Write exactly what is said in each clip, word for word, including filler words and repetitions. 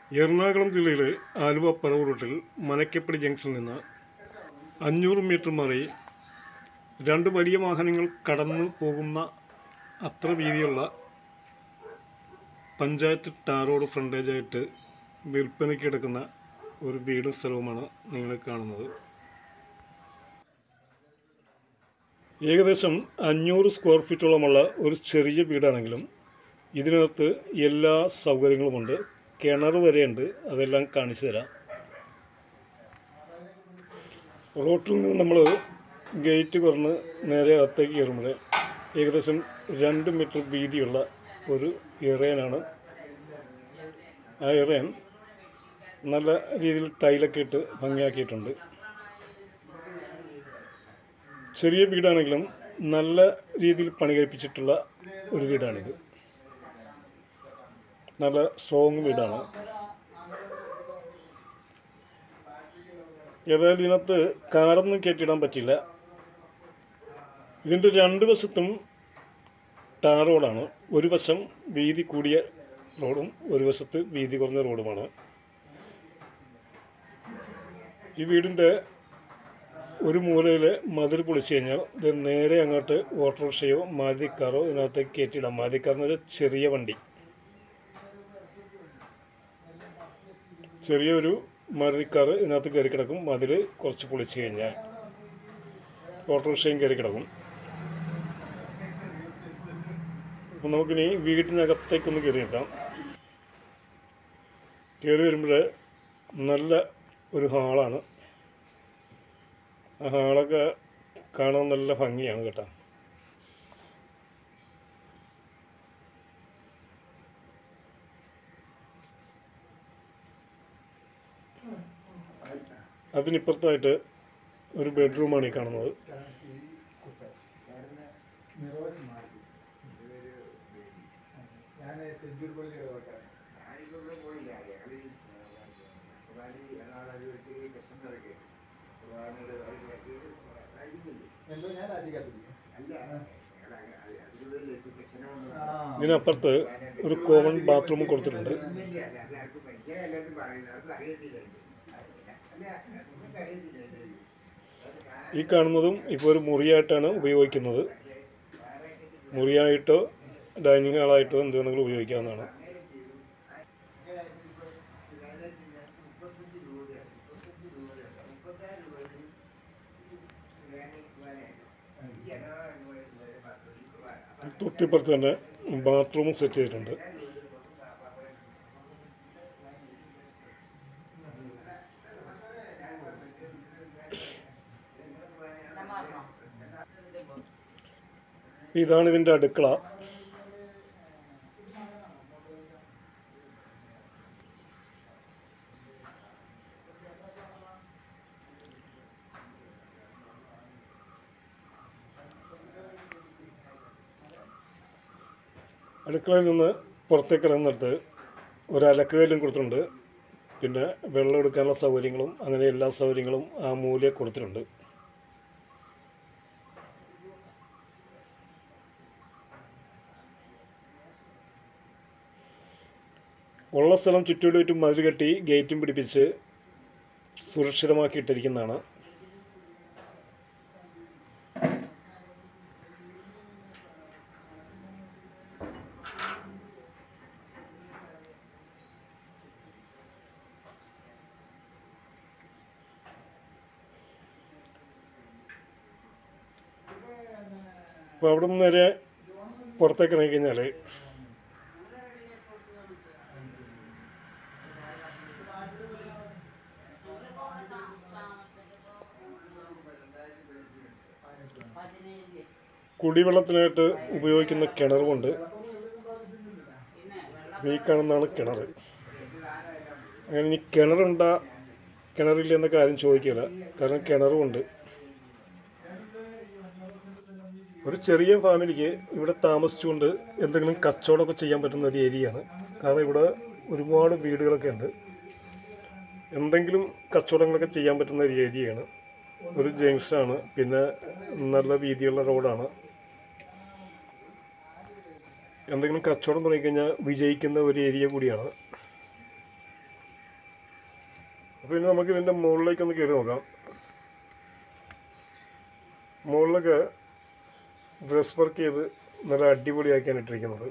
എറണാകുളം ജില്ലയിലെ ആലുവ പറവൂർ റൂട്ടിൽ മനക്കപ്പടി ജംഗ്ഷനിൽ നിന്ന് അഞ്ഞൂറ് മീറ്റർ മാറി രണ്ട് വലിയ വാഹനങ്ങൾ കടന്നു പോകുന്ന അത്ര വീതിയുള്ള പഞ്ചായത്ത് ടാർ റോഡ് ഫ്രണ്ടേജായിട്ട് വിൽപ്പനയ്ക്ക് കിടക്കുന്ന ഒരു വീടും സ്ഥലവുമാണ് നിങ്ങൾ കാണുന്നത്. ഏകദേശം അഞ്ഞൂറ് സ്ക്വയർ ഫീറ്റോളമുള്ള ഒരു ചെറിയ വീടാണെങ്കിലും ഇതിനകത്ത് എല്ലാ സൗകര്യങ്ങളുമുണ്ട്. കിണർ വരെയുണ്ട്, അതെല്ലാം കാണിച്ചു തരാം. റോട്ടിൽ നിന്ന് നമ്മൾ ഗേറ്റ് തുറന്ന് നേരെ അകത്തേക്ക് കയറുമ്പോൾ ഏകദേശം രണ്ട് മീറ്റർ വീതിയുള്ള ഒരു ഇറയനാണ്. ആ ഇറയൻ നല്ല രീതിയിൽ ടൈലൊക്കെ ഇട്ട് ഭംഗിയാക്കിയിട്ടുണ്ട്. ചെറിയ വീടാണെങ്കിലും നല്ല രീതിയിൽ പണി കഴിപ്പിച്ചിട്ടുള്ള ഒരു വീടാണിത്. നല്ല സ്ട്രോങ് വീടാണ്. ഏതായാലും ഇതിനകത്ത് കാറൊന്നും കയറ്റിയിടാൻ പറ്റില്ല. ഇതിൻ്റെ രണ്ട് വശത്തും ടാർ റോഡാണ്. ഒരു വശം വീതി കൂടിയ റോഡും ഒരു വശത്ത് വീതി കുറഞ്ഞ റോഡുമാണ്. ഈ വീടിൻ്റെ ഒരു മൂലയിൽ മതിൽ പൊളിച്ചു കഴിഞ്ഞാൽ ഇത് നേരെ അങ്ങോട്ട് ഓട്ടോറിക്ഷയോ മാരുതിക്കാറോ ഇതിനകത്തേക്ക് കയറ്റിയിടാം. മാരുതിക്കാറെന്ന് വെച്ചാൽ ചെറിയ വണ്ടി, ചെറിയൊരു മാരുതിക്കാർ ഇതിനകത്ത് കയറി കിടക്കും. മതിൽ കുറച്ച് പൊളിച്ചു കഴിഞ്ഞാൽ ഓട്ടോറിക്ഷയും കയറി കിടക്കും. അപ്പം നമുക്കിനി വീട്ടിനകത്തേക്കൊന്ന് കയറി നിൽക്കാം. കയറി വരുമ്പോൾ നല്ല ഒരു ഹാളാണ്. ആ ഹാളൊക്കെ കാണാൻ നല്ല ഭംഗിയാണ് കേട്ടോ. അതിനിപ്പുറത്തായിട്ട് ഒരു ബെഡ്റൂമാണ് ഈ കാണുന്നത്. ഇതിനപ്പുറത്ത് ഒരു കോമൺ ബാത്റൂം കൊടുത്തിട്ടുണ്ട്. ഈ കാണുന്നതും ഇപ്പോൾ ഒരു മുറിയായിട്ടാണ് ഉപയോഗിക്കുന്നത്. മുറിയായിട്ടോ ഡൈനിങ് ഹാളായിട്ടോ എന്ത് വേണമെങ്കിലും ഉപയോഗിക്കാവുന്നതാണ്. തൊട്ടിപ്പുറത്ത് തന്നെ ബാത്റൂം സെറ്റ് ചെയ്തിട്ടുണ്ട്. ഇതാണ് ഇതിൻ്റെ അടുക്കള. അടുക്കളയിൽ നിന്ന് പുറത്തേക്ക് ഇറങ്ങുന്നിടത്ത് ഒരു അലക്കുകല്ലും കൊടുത്തിട്ടുണ്ട്. പിന്നെ വെള്ളം എടുക്കാനുള്ള സൗകര്യങ്ങളും അങ്ങനെ എല്ലാ സൗകര്യങ്ങളും ആ മൂലയിൽ കൊടുത്തിട്ടുണ്ട്. ഉള്ള സ്ഥലം ചുറ്റോടുചുറ്റും മതിൽ കെട്ടി ഗേറ്റും പിടിപ്പിച്ച് സുരക്ഷിതമാക്കിയിട്ടിരിക്കുന്നതാണ്. അപ്പോൾ അവിടെ നിന്ന് നേരെ പുറത്തേക്ക് ഇറങ്ങിക്കഴിഞ്ഞാൽ കുടിവെള്ളത്തിനായിട്ട് ഉപയോഗിക്കുന്ന കിണറുമുണ്ട്. ഈ കാണുന്നതാണ് കിണർ. അങ്ങനെ ഇനി കിണറുണ്ടാ കിണറില്ല എന്ന കാര്യം ചോദിക്കില്ല, കാരണം കിണറുമുണ്ട്. ഒരു ചെറിയ ഫാമിലിക്ക് ഇവിടെ താമസിച്ചുകൊണ്ട് എന്തെങ്കിലും കച്ചവടമൊക്കെ ചെയ്യാൻ പറ്റുന്ന ഒരു ഏരിയയാണ്. കാരണം ഇവിടെ ഒരുപാട് വീടുകളൊക്കെ ഉണ്ട്. എന്തെങ്കിലും കച്ചവടങ്ങളൊക്കെ ചെയ്യാൻ പറ്റുന്ന ഒരു ഏരിയയാണ്. ഒരു ജംഗ്ഷനാണ്, പിന്നെ നല്ല വീതിയുള്ള റോഡാണ്. എന്തെങ്കിലും കച്ചവടം തുടങ്ങിക്കഴിഞ്ഞാൽ വിജയിക്കുന്ന ഒരു ഏരിയ കൂടിയാണ്. അപ്പോൾ ഇനി നമുക്ക് ഇതിൻ്റെ മുകളിലേക്കൊന്ന് കയറി നോക്കാം. മുകളിലൊക്കെ ബ്രഷ് വർക്ക് ചെയ്ത് നല്ല അടിപൊളിയാക്കിയാണ് ഇട്ടിരിക്കുന്നത്.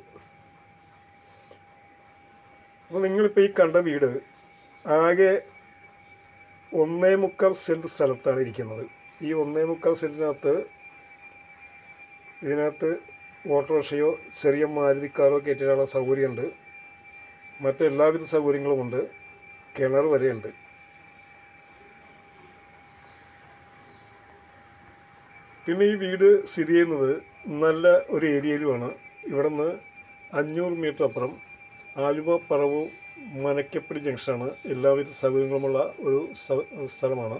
അപ്പോൾ നിങ്ങളിപ്പോൾ ഈ കണ്ട വീട് ആകെ ഒന്നേ മുക്കാൽ സെൻറ്റ് സ്ഥലത്താണ് ഇരിക്കുന്നത്. ഈ ഒന്നേ മുക്കാൽ സെൻറ്റിനകത്ത് ഇതിനകത്ത് ഓട്ടോറിക്ഷയോ ചെറിയ മാരുതി കാറോ കയറ്റാനുള്ള സൗകര്യമുണ്ട്. മറ്റെല്ലാവിധ സൗകര്യങ്ങളുമുണ്ട്. കിണർ വരെയുണ്ട്. പിന്നെ ഈ വീട് സ്ഥിതി ചെയ്യുന്നത് നല്ല ഒരു ഏരിയയിലുമാണ്. ഇവിടെ നിന്ന് അഞ്ഞൂറ് മീറ്റർ അപ്പുറം ആലുവ പറവൂർ മനക്കപ്പടി ജംഗ്ഷനാണ്. എല്ലാവിധ സൗകര്യങ്ങളുമുള്ള ഒരു സ്ഥലമാണ്.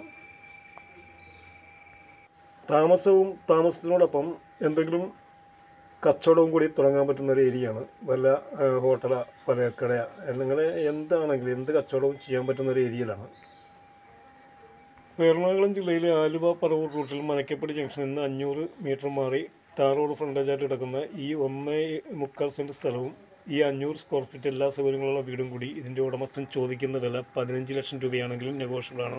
താമസവും താമസത്തിനോടൊപ്പം എന്തെങ്കിലും കച്ചവടവും കൂടി തുടങ്ങാൻ പറ്റുന്ന ഒരു ഏരിയയാണ്. വല്ല ഹോട്ടല പലചരക്കട എന്നിങ്ങനെ എന്താണെങ്കിലും എന്ത് കച്ചവടവും ചെയ്യാൻ പറ്റുന്ന ഒരു ഏരിയയിലാണ്. എറണാകുളം ജില്ലയിലെ ആലുവ പറവൂർ റൂട്ടിൽ മനക്കപ്പടി ജംഗ്ഷനിൽ നിന്ന് അഞ്ഞൂറ് മീറ്റർ മാറി ടാർ റോഡ് ഫ്രണ്ടേജായിട്ട് കിടക്കുന്ന ഈ ഒന്നേ മുക്കാൽ സെൻറ്റ് സ്ഥലവും ഈ അഞ്ഞൂറ് സ്ക്വയർ ഫീറ്റ് എല്ലാ സൗകര്യങ്ങളുള്ള വീടും കൂടി ഇതിൻ്റെ ഉടമസ്ഥൻ ചോദിക്കുന്ന വില പതിനഞ്ച് ലക്ഷം രൂപയാണെങ്കിലും നെഗോഷ്യബിളാണ്.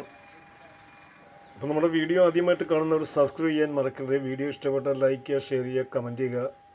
അപ്പോൾ നമ്മുടെ വീഡിയോ ആദ്യമായിട്ട് കാണുന്നവർ സബ്സ്ക്രൈബ് ചെയ്യാൻ മറക്കരുത്. വീഡിയോ ഇഷ്ടപ്പെട്ടാൽ ലൈക്ക് ചെയ്യുക, ഷെയർ ചെയ്യുക, കമൻറ്റ് ചെയ്യുക.